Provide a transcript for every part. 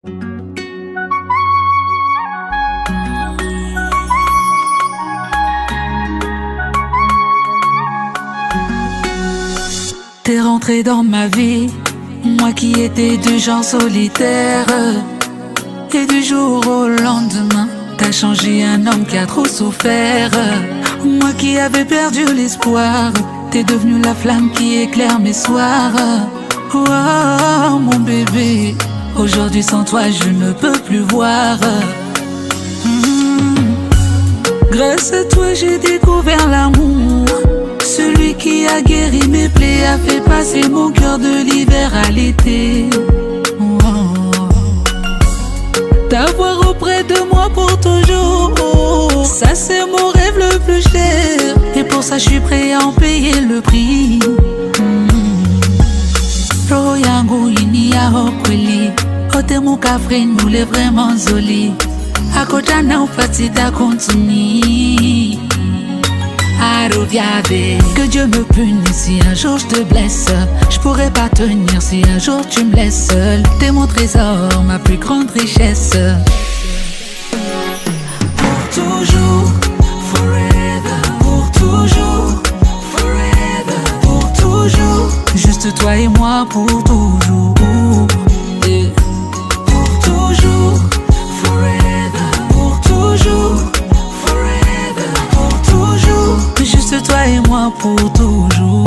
T'es rentré dans ma vie, moi qui étais du genre solitaire. Et du jour au lendemain, t'as changé un homme qui a trop souffert. Moi qui avais perdu l'espoir, t'es devenu la flamme qui éclaire mes soirs. Oh mon bébé, aujourd'hui sans toi je ne peux plus voir. Grâce à toi j'ai découvert l'amour, celui qui a guéri mes plaies, a fait passer mon cœur de l'hiver à l'été. T'avoir auprès de moi pour toujours, ça c'est mon rêve le plus cher. Et pour ça je suis prêt à en payer le prix. Roho yangu ini ya hokweli, ote mukafre nule vraiment zoli. Akoja na ufatida kontuni. Que Dieu me punisse si un jour je te blesse. Je pourrais pas tenir si un jour tu me laisses seul. T'es mon trésor, ma plus grande richesse. Pour toujours, forever. Pour toujours, forever. Pour toujours, juste toi et moi pour toujours. Yeah. Pour toujours, forever. Pour toujours, forever. Pour toujours, juste toi et moi pour toujours.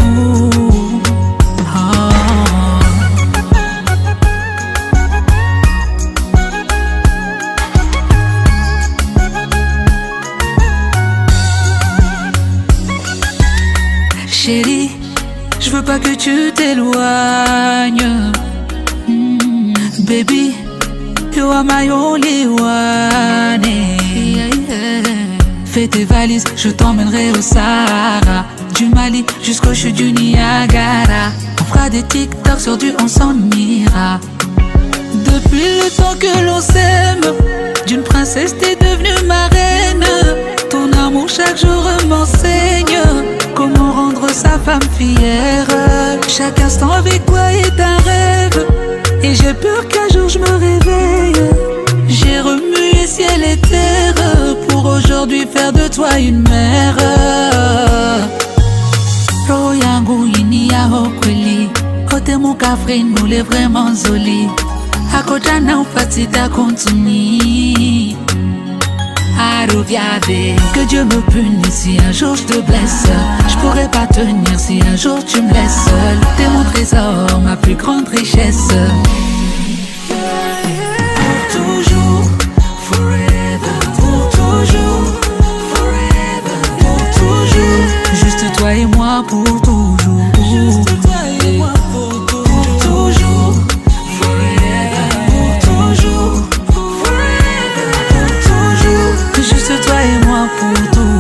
Chérie, je veux pas que tu t'éloignes. Baby, you are my only one. Fais tes valises, je t'emmènerai au Sahara, du Mali jusqu'aux chutes du Niagara. On fera des TikTok sur du on s'en ira. Depuis le temps que l'on s'aime, d'une princesse t'es devenue ma reine. Ton amour chaque jour m'enseigne comment rendre sa femme fière. Chaque instant avec toi est un rêve, et j'ai peur qu'un jour je me réveille. J'ai remué ciel et terre pour aujourd'hui faire de toi une mère. Roho yangu ini ya hokweli, ote mukafre nule vraiment zoli. Akoja na ufatida kontuni. Que Dieu me punisse si un jour je te blesse. Je pourrais pas tenir si un jour tu me laisses seul. T'es mon trésor, ma plus grande richesse. Pour toujours, forever. Pour toujours, forever. Pour toujours, juste toi et moi pour toujours. Juste toi et moi pour toujours. Pour toujours, forever. Pour toujours, forever. Pour toujours, juste toi et moi pour toujours.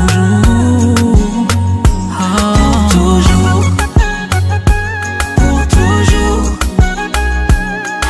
Pour toujours, pour toujours,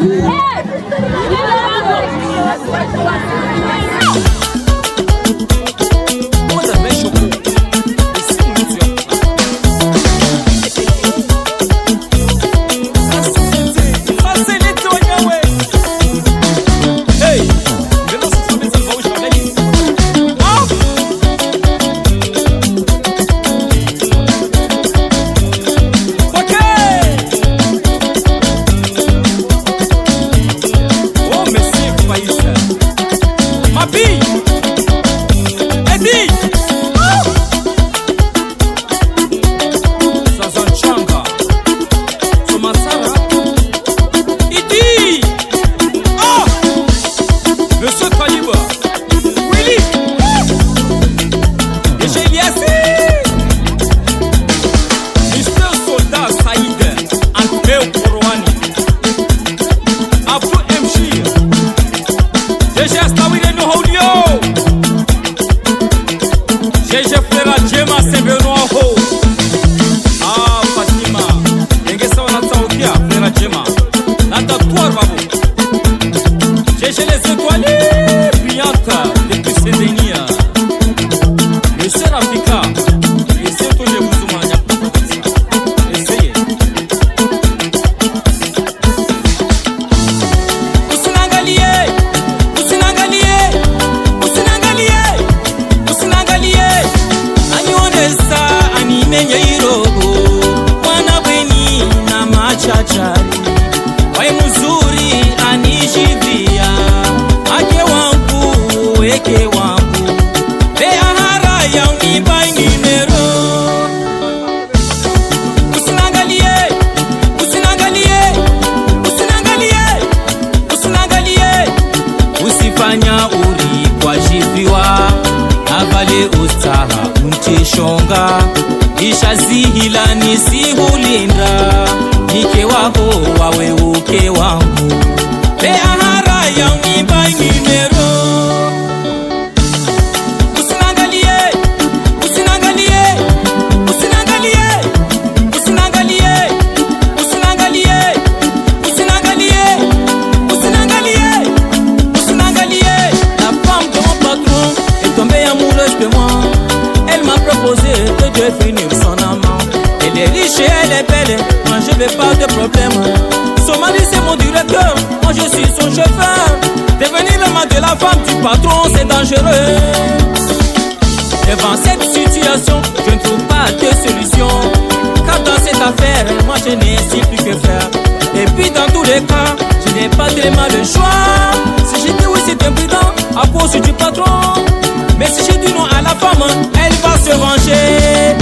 Devant cette situation, je ne trouve pas de solution. Car dans cette affaire, moi je n'ai plus que faire. Et puis dans tous les cas, je n'ai pas tellement le choix. Si je dis oui, c'est imprudent à cause du patron. Mais si je dis non à la femme, elle va se venger.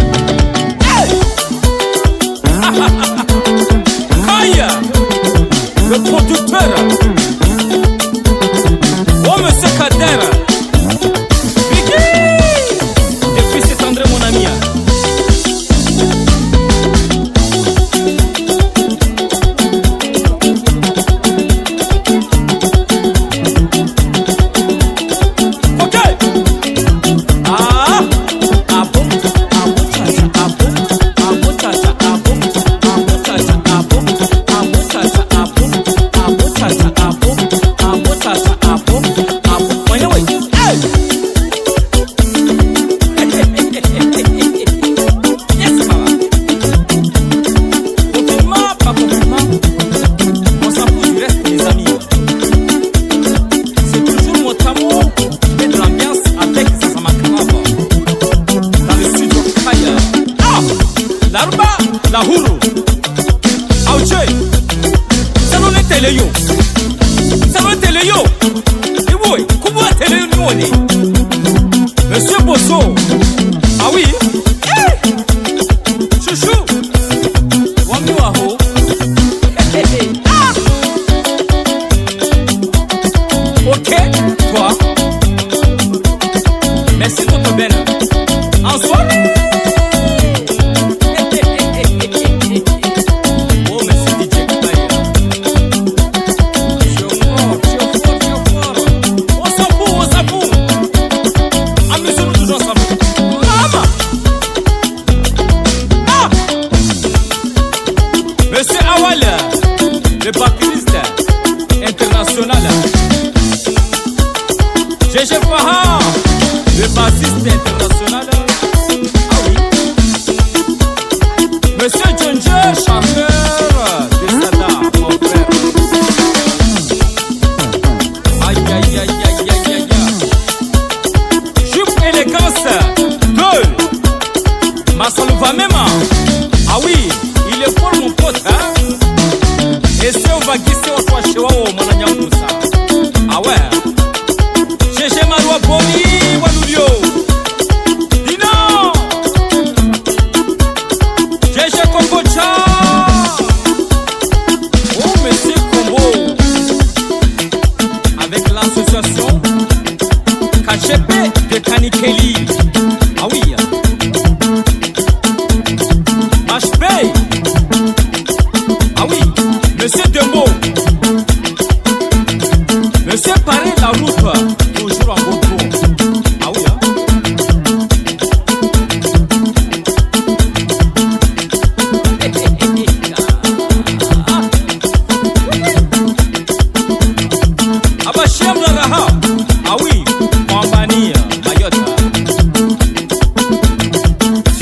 Hey! Aïe! Le producteur. Oh monsieur Kader. Monsieur Bosso. Ah oui. Hey. Chouchou. Wami waho. Ah. Ok, toi. Merci Toto Ben. En soirée.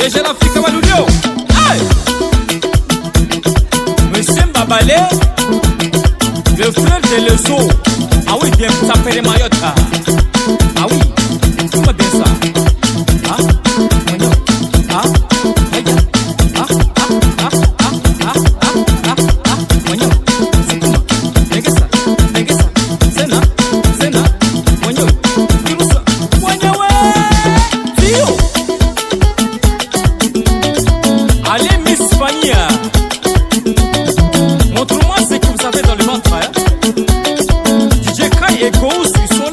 PDG l'Afrique Walulio. Hey! Monsieur Mbabalé, le frère de Lezo. Ah oui, bien, ça fait les Mayotte. Ah oui, comment bien ça? Ah, Magno. Ah, Aïe. Ah, ah, ah, ah, ah, ah, ah, ah, Magno. C'est comment? Negesa, Sena, Magno. Kirusa, Magno, Tio. Allez, Miss Fania. Montre-moi ce que vous avez dans le ventre. Hein? DJ Kai et Ghost, ils sont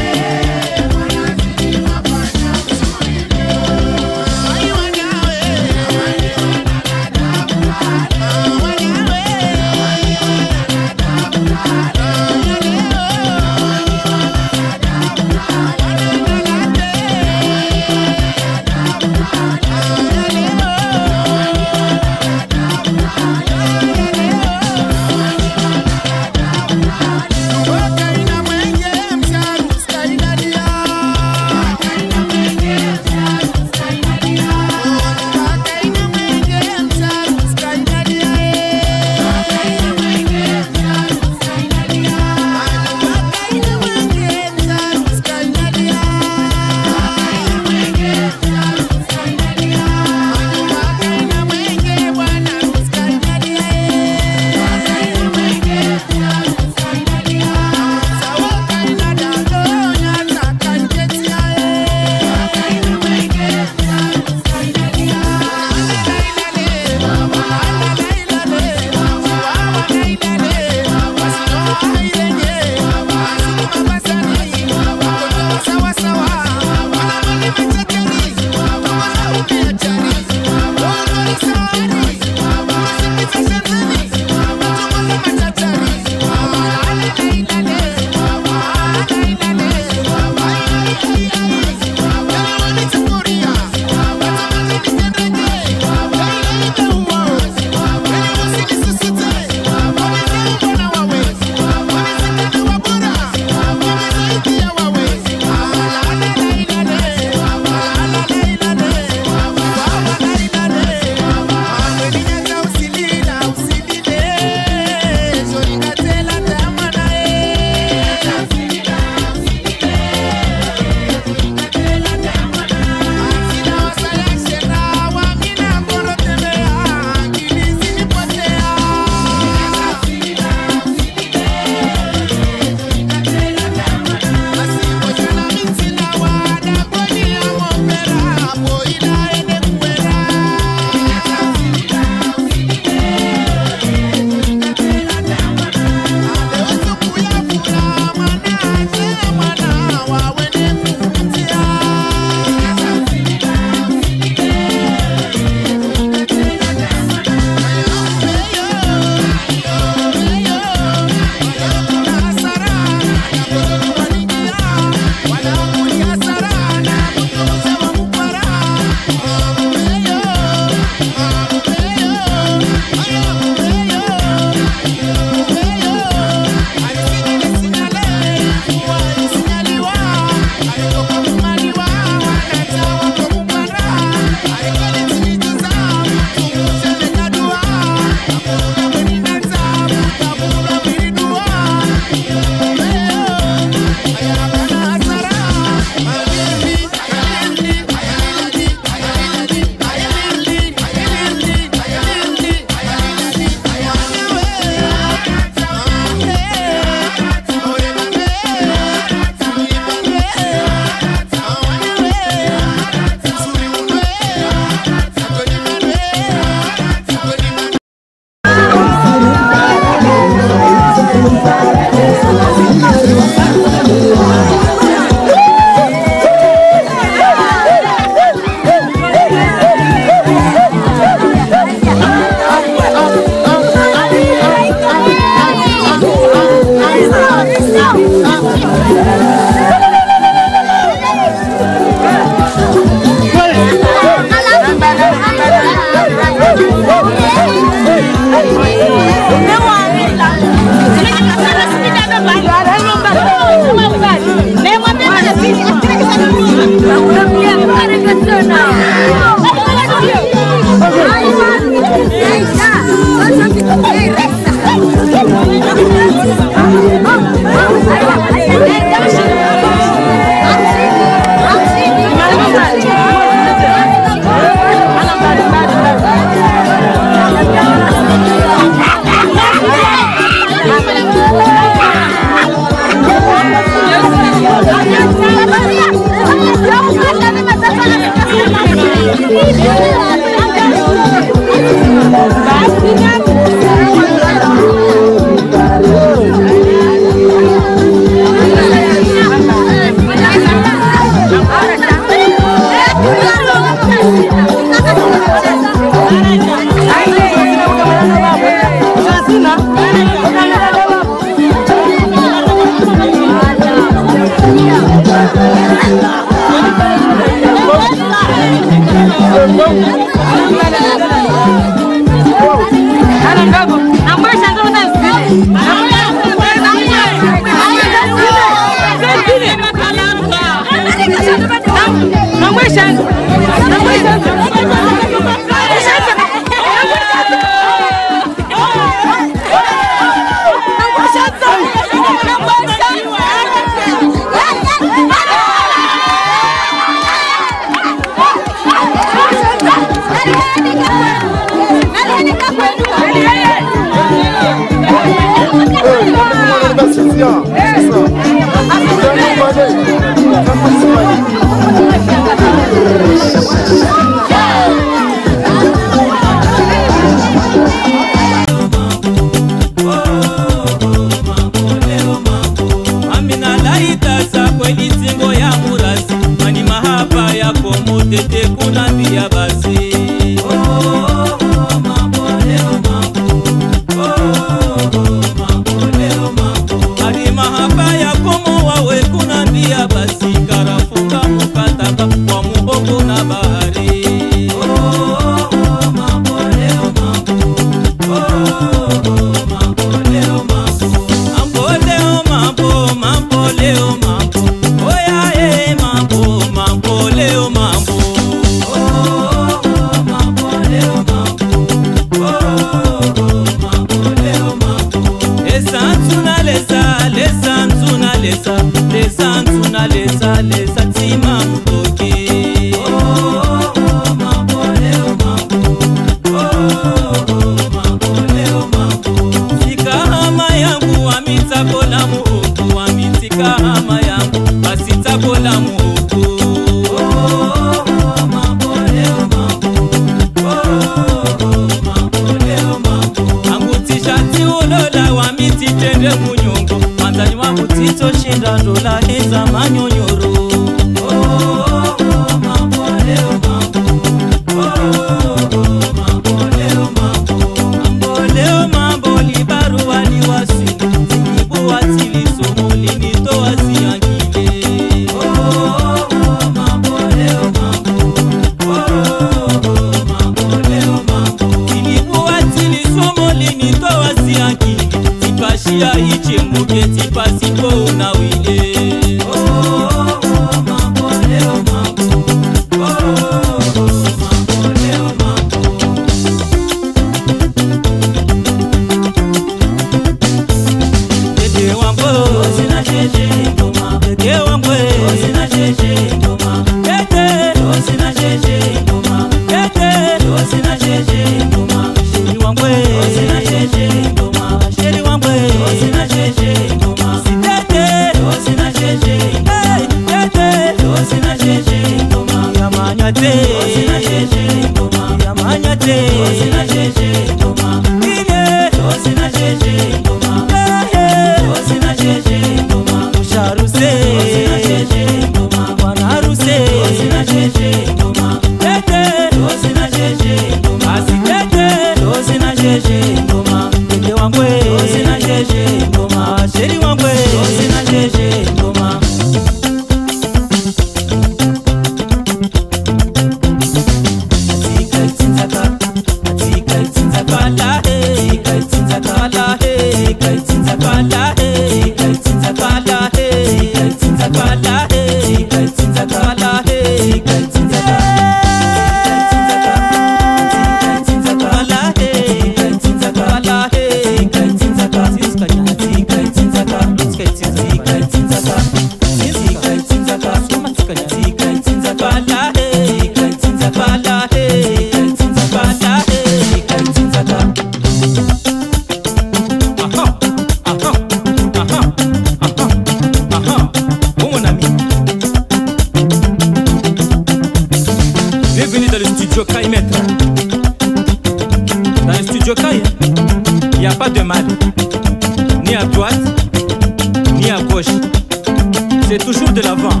Il n'y a pas de mal, ni à droite, ni à gauche. C'est toujours de l'avant.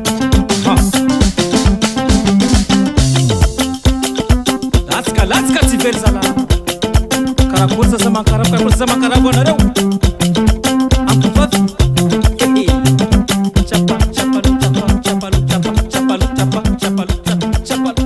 Latska tifel sala. Karakosa sama karakosa sama karagona reu. Ampufat. Chapa chapa chapa chapa chapa chapa chapa chapa chapa chapa.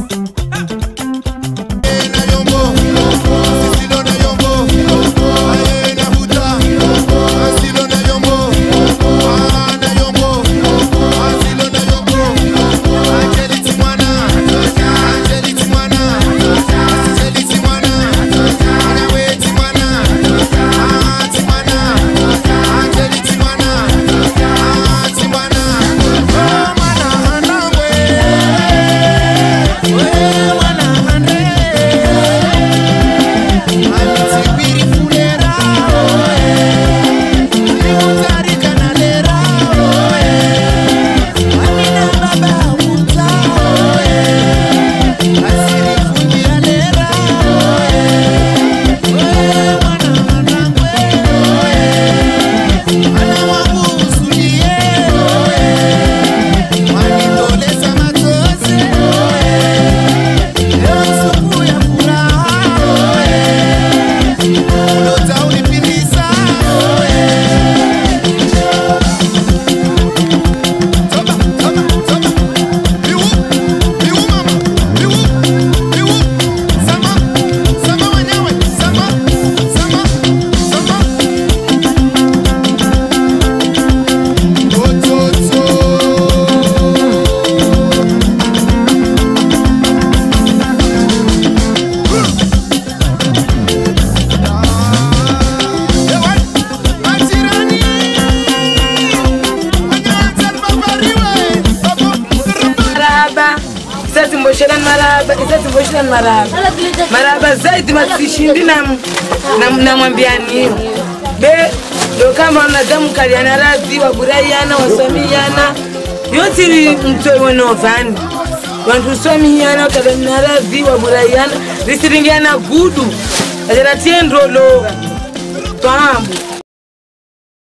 Maraba zaidi masishindi na mwambiani be ndo kama wanadamu kaliana radhi wa burayana wasamiana yote mtwe novani wantu swamiana kaliana radhi wa burayana risiringiana gudu ajana tiendro lo pambu